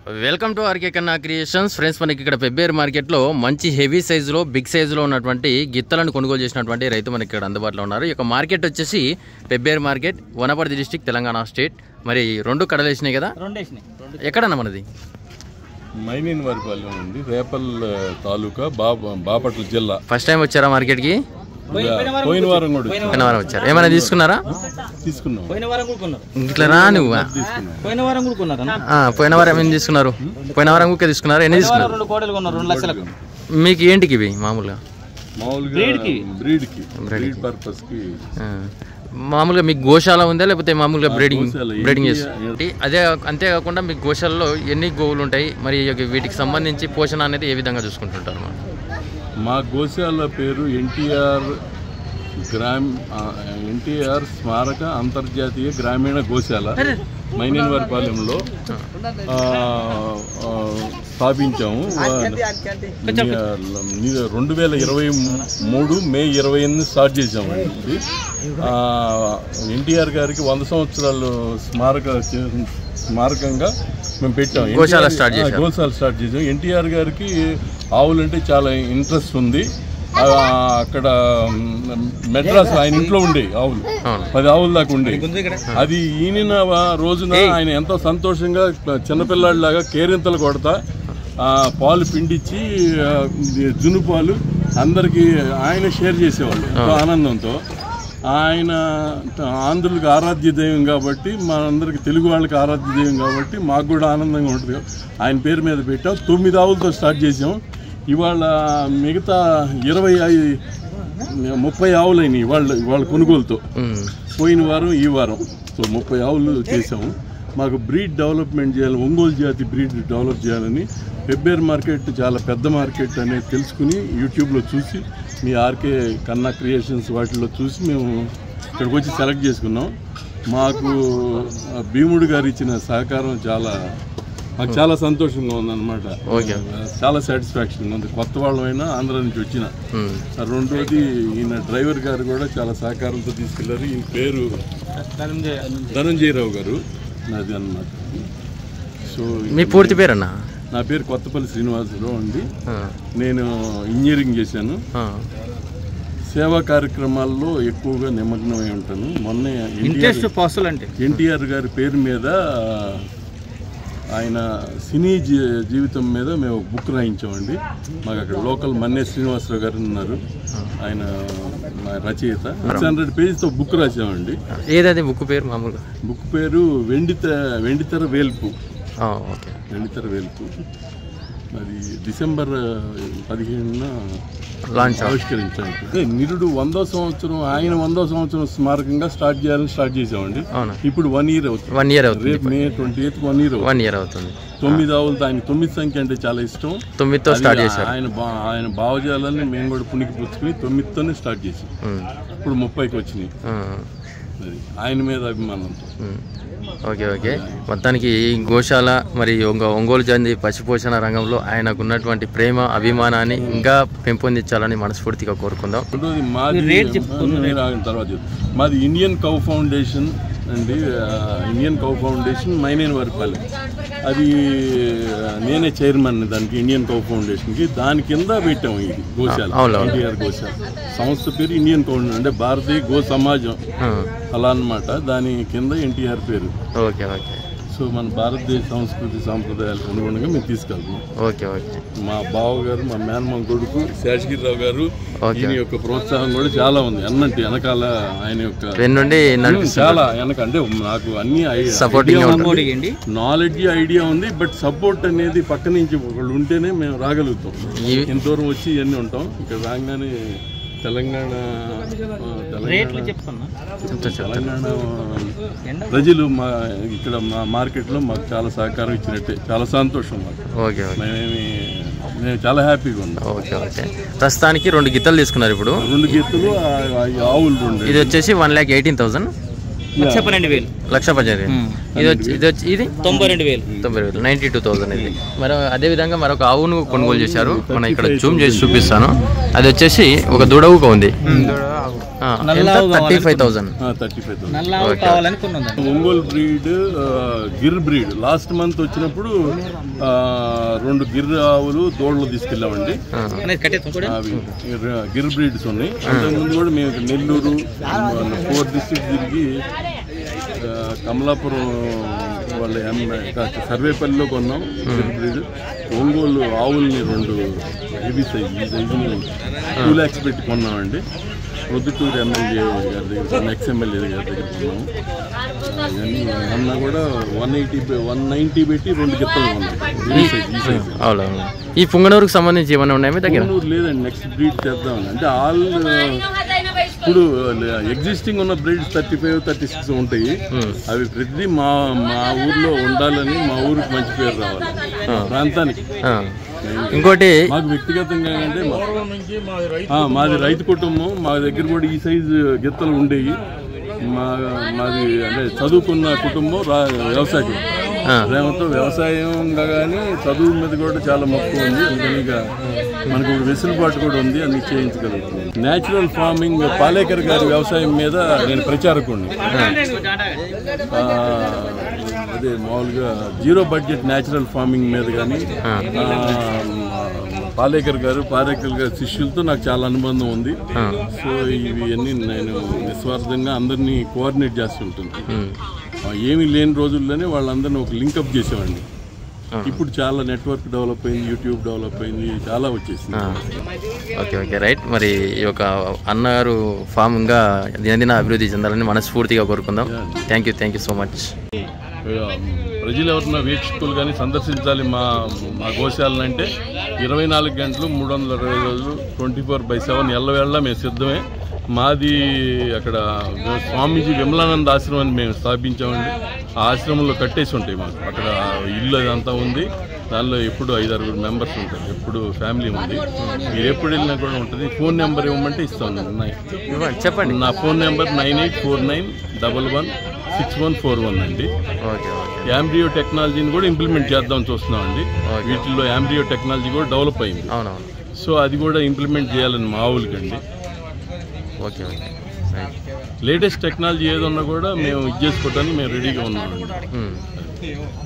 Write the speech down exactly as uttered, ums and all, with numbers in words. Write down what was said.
Welcome to RK Kanna creations friends. మనకి ఇక్కడ పెబ్బేరు మార్కెట్లో మంచి హెవీ సైజులో బిగ్ సైజులో ఉన్నటువంటి గిత్తలను కొనుగోలు చేసినటువంటి రైతు మనకి ఇక్కడ అందుబాటులో ఉన్నారు. ఈ యొక్క మార్కెట్ వచ్చేసి Pebbair market, Wanaparthy district, Telangana state. మరి రెండు కడలు వేసినాయి కదా? ఎక్కడన్నా మనది? మైనీన్వారిపాలెం ఉంది, రేపల్ తాలూకా, బాపట్ల జిల్లా. ఫస్ట్ టైం వచ్చారా మార్కెట్కి? పోయిన వారం కూడా పోయిన వారం వచ్చారు. ఏమైనా తీసుకున్నారా? తీసుకున్నాం. ఇట్లా రా నువ్వు. పోయిన వారం ఏం తీసుకున్నారు? పోయిన వారం కుక్క తీసుకున్నారు. ఎన్ని తీసుకున్నారు? మీకు ఏంటికి ఇవి? మామూలుగా మామూలుగా మీకు గోశాల ఉందా లేకపోతే మామూలుగా బ్రీడింగ్ బ్రీడింగ్ చేస్తుంది? అదే అంతేకాకుండా మీకు గోశాలలో ఎన్ని గోవులు ఉంటాయి, మరి వీటికి సంబంధించి పోషణ అనేది ఏ విధంగా చూసుకుంటుంటారు? మా గోశాల పేరు ఎన్టీఆర్ గ్రామ్ ఎన్టీఆర్ స్మారక అంతర్జాతీయ గ్రామీణ గోశాల మైనీన్వారిపాలెంలో స్థాపించాము. రెండు వేల ఇరవై మూడు మే ఇరవై ఎనిమిది స్టార్ట్ చేసామండి. ఎన్టీఆర్ గారికి వంద సంవత్సరాలు స్మారక స్మారకంగా మేము పెట్టాం. గోశాల స్టార్ట్ చేసాం గోశాల స్టార్ట్ చేసాం ఎన్టీఆర్ గారికి ఆవులంటే చాలా ఇంట్రెస్ట్ ఉంది. అక్కడ మెడ్రాస్ ఆయన ఇంట్లో ఉండే ఆవులు పది ఆవుల దాకా ఉండే. అది ఈనిన రోజున ఆయన ఎంతో సంతోషంగా చిన్నపిల్లాడిలాగా కేరింతలు కొడతా పాలు పిండిచ్చి జును పాలు అందరికీ ఆయన షేర్ చేసేవాళ్ళు ఎంతో ఆనందంతో. ఆయన ఆంధ్రులకు ఆరాధ్య దైవం కాబట్టి, మా అందరికి తెలుగు వాళ్ళకి ఆరాధ్య దైవం కాబట్టి మాకు కూడా ఆనందంగా ఉంటుంది. ఆయన పేరు మీద పెట్టాం. తొమ్మిది ఆవులతో స్టార్ట్ చేసాం. ఇవాళ మిగతా ఇరవై ఐదు ముప్పై ఆవులు అయినాయి ఇవాళ ఇవాళ కొనుగోలుతో. పోయిన వారం ఈ వారం సో ముప్పై ఆవులు చేసాము. మాకు బ్రీడ్ డెవలప్మెంట్ చేయాలి, ఒంగోలు జాతి బ్రీడ్ డెవలప్ చేయాలని పెబ్బేరు మార్కెట్ చాలా పెద్ద మార్కెట్ అనేది తెలుసుకుని యూట్యూబ్లో చూసి మీ ఆర్కే కన్నా క్రియేషన్స్ వాటిల్లో చూసి మేము ఇక్కడికి వచ్చి సెలెక్ట్ చేసుకున్నాం. మాకు భీముడు గారు ఇచ్చిన సహకారం చాలా మాకు చాలా సంతోషంగా ఉందన్నమాట. చాలా సాటిస్ఫాక్షన్ ఉంది. కొత్త వాళ్ళమైనా ఆంధ్ర నుంచి వచ్చిన. రెండోది ఈయన డ్రైవర్ గారు కూడా చాలా సహకారంతో తీసుకెళ్లారు. ఈయన పేరు ధనంజయరావు గారు నాది అన్నమాట. సో మీ పూర్తి పేరు అన్న? నా పేరు కొత్తపల్లి శ్రీనివాసరావు అండి. నేను ఇంజనీరింగ్ చేశాను. సేవా కార్యక్రమాల్లో ఎక్కువగా నిమగ్నమై ఉంటాను. మొన్న ఎన్టీఆర్ గారి పేరు మీద ఆయన సినీ జీవితం మీద మేము బుక్ రాయించామండి. మాకు అక్కడ లోకల్ మన్నే శ్రీనివాసరావు గారు ఉన్నారు, ఆయన రచయిత. సిక్స్ హండ్రెడ్ పేజీతో బుక్ రాసామండి. ఏదది బుక్ పేరు? మామూలుగా బుక్ పేరు వెండిత వెండితెర వేల్పు. ఓకే, వెండితెర వేల్పు. అది డిసెంబర్ పదిహేనున లాంచ్ ఆవిష్కరించాము. నిరుడు వందో సంవత్సరం ఆయన వందో సంవత్సరం స్మారకంగా స్టార్ట్ చేయాలని స్టార్ట్ చేసామండి. ఇప్పుడు వన్ ఇయర్ అవుతుంది. వన్ ఇయర్ అవుతుంది. రేపు May twenty eighth one year one year అవుతుంది. తొమ్మిది ఆవులతో ఆయన తొమ్మిది సంఖ్య అంటే చాలా ఇష్టం. తొమ్మిదితో స్టార్ట్ చేశారు. ఆయన ఆయన భావజాలని మేము కూడా పుణికి పుచ్చుకుని తొమ్మిదితోనే స్టార్ట్ చేసాం. ఇప్పుడు ముప్పైకి వచ్చినాయి. అది ఆయన మీద అభిమానంతో. ఓకే ఓకే మొత్తానికి గోశాల మరి ఒంగోలు జాతి పశుపోషణ రంగంలో ఆయనకు ఉన్నటువంటి ప్రేమ అభిమానాన్ని ఇంకా పెంపొందించాలని మనస్ఫూర్తిగా కోరుకుందాం. మాది తర్వాత మాది ఇండియన్ కౌ ఫౌండేషన్ అండి. Indian cow foundation Maineenvaripalem. అది నేనే చైర్మన్ దానికి, ఇండియన్ కౌ ఫౌండేషన్కి. దాని కింద పెట్టాము ఇది గోశాల, ఎన్టీఆర్ గోశాల. సంస్థ పేరు ఇండియన్ కౌ అంటే భారతీయ గో సమాజం అలా అన్నమాట. దాని కింద ఎన్టీఆర్ పేరు. ఓకే ఓకే సో మన భారతదేశ సంస్కృతి సాంప్రదాయాలకు అనుగుణంగా మేము తీసుకెళ్తున్నాం. ఓకే ఓకే మా బావ గారు, మా మేనమామ కొడుకు శేషగిరిరావు గారు, ఈయన యొక్క ప్రోత్సాహం కూడా చాలా ఉంది. అన్నంటే వెనకాల ఆయన యొక్క చాలా వెనక అంటే నాకు అన్ని నాలెడ్జ్ ఐడియా ఉంది. బట్ సపోర్ట్ అనేది పక్క నుంచి ఒకళ్ళు ఉంటేనే మేము రాగలుగుతాం. ఇంత దూరం వచ్చి ఇవన్నీ ఉంటాం. ఇక్కడ రాగానే తెలంగాణ తెలంగాణ ప్రజలు మా ఇక్కడ మా మార్కెట్లో మాకు చాలా సహకారం ఇచ్చినట్టే. చాలా సంతోషం మాకు. మేమేమి మేము చాలా హ్యాపీగా ఉన్నాం. ఓకే ఓకే ప్రస్తుతానికి రెండు గిత్తలు తీసుకున్నారు. ఇప్పుడు రెండు గిత్తలు ఆవులు రెండు. ఇది వచ్చేసి వన్ ల్యాక్ ఎయిటీన్ థౌసండ్ లక్ష పన్నెండు వేలు లక్ష పన్నెండు వేలు ఇది వచ్చి ఇది వచ్చి ఇది తొంభై రెండు వేలు తొంభై వేలు నైంటీ టూ థౌసండ్ ఇది. మరి అదేవిధంగా మరొక ఆవును కొనుగోలు చేశారు. మనం ఇక్కడ జూమ్ చేసి చూపిస్తాను. అది వచ్చేసి ఒక దూడవుగా ఉంది. Thirty five thousand thirty five thousand Ongole breed, Gir breed. Last month వచ్చినప్పుడు రెండు గిర్ ఆవులు దోళ్ళు తీసుకెళ్ళామండి. అవి గిర్ బ్రీడ్స్ ఉన్నాయి. అంతకుముందు కూడా మేము నెల్లూరు ఫోర్ డిస్ట్రిక్ట్ తిరిగి కమలాపురం వాళ్ళ సర్వేపల్లిలో కొన్నాం గిర్ బ్రీడ్. ఒంగోలు ఆవుల్ని రెండు హెవీ సైజ్ ఈ సైజుని టూ ల్యాక్స్ పెట్టి కొన్నామండి. ప్రొద్దుటూరు ఎమ్మెల్యే గారి దగ్గర, ఎక్స్ ఎమ్మెల్యే గారి దగ్గర కొన్నాము. ఇవన్నీ అన్నా కూడా వన్ ఎయిటీ వన్ నైంటీ పెట్టి రెండు గిత్తలు కొన్నాం ఈ సైజ్ ఈ సైజ్. ఈ పుంగనూరుకు సంబంధించి ఏమైనా ఉన్నాయా దగ్గర? పుంగనూరు లేదండి, నెక్స్ట్ బ్రీడ్ చేద్దామని. అంటే ఆల్ ఇప్పుడు ఎగ్జిస్టింగ్ ఉన్న breeds thirty five thirty six ఉంటాయి. అవి ప్రతిదీ మా మా ఊర్లో ఉండాలని, మా ఊరికి మంచి పేరు రావాలి ప్రాంతానికి. ఇంకోటి మాకు వ్యక్తిగతంగా అంటే మాది రైతు కుటుంబం. మా దగ్గర కూడా ఈ సైజు గిత్తలు ఉండేవి. మా మాది అంటే చదువుకున్న కుటుంబం, వ్యవసాయం ప్రేమతో వ్యవసాయంగా కానీ చదువు మీద కూడా చాలా మక్కువ ఉంది. అందుకని ఇక మనకు వెసులుబాటు కూడా ఉంది, అన్ని చేయించగలుగుతుంది. న్యాచురల్ ఫార్మింగ్ పాలేకర్ గారి వ్యవసాయం మీద నేను ప్రచారకుడిని. అదే మామూలుగా జీరో బడ్జెట్ న్యాచురల్ ఫార్మింగ్ మీద కానీ పాలేకర్ గారు పాలేకర్ గారి శిష్యులతో నాకు చాలా అనుబంధం ఉంది. సో ఇవి అన్నీ నేను నిస్వార్థంగా అందరినీ కోఆర్డినేట్ చేస్తుంటాను. ఏమీ లేని రోజుల్లోనే వాళ్ళందరినీ ఒక లింకప్ చేసామండి. ఇప్పుడు చాలా నెట్వర్క్ డెవలప్ అయింది, యూట్యూబ్ డెవలప్ అయింది, చాలా వచ్చేసింది. Okay okay right. మరి ఈ యొక్క అన్నగారు ఫామ్గా దినదిన అభివృద్ధి చెందాలని మనస్ఫూర్తిగా కోరుకుందాం. Thank you thank you so much. ప్రజలు ఎవరన్నా వీక్షకులు కానీ సందర్శించాలి మా మా గోశాలను అంటే ఇరవై నాలుగు గంటలు మూడు వందల అరవై రోజులు ట్వంటీ ఫోర్ బై సెవెన్ ఎల్లవేళ్ళ మేము సిద్ధమే. మాది అక్కడ స్వామీజీ విమలానంద ఆశ్రమం అని మేము స్థాపించామండి. ఆ ఆశ్రమంలో కట్టేసి ఉంటాయి మాకు. అక్కడ ఇల్లు అదంతా ఉంది. దానిలో ఎప్పుడు ఐదు ఆరుగురు మెంబర్స్ ఉంటారు. ఎప్పుడు ఫ్యామిలీ ఉంది. మీరు ఎప్పుడు వెళ్ళినా కూడా ఉంటుంది. ఫోన్ నెంబర్ ఇవ్వమంటే ఇస్తాను. చెప్పండి. నా phone number nine eight four nine double one six one four one అండి. యాంబ్రియో టెక్నాలజీని కూడా ఇంప్లిమెంట్ చేద్దాం చూస్తున్నామండి. వీటిల్లో యాంబ్రియో టెక్నాలజీ కూడా డెవలప్ అయింది. అవునవును. సో అది కూడా ఇంప్లిమెంట్ చేయాలని మా ఆవులకండి. Okay okay. లేటెస్ట్ టెక్నాలజీ ఏదన్నా కూడా మేము ఇది చేసుకోవడానికి మేము రెడీగా ఉన్నామండి.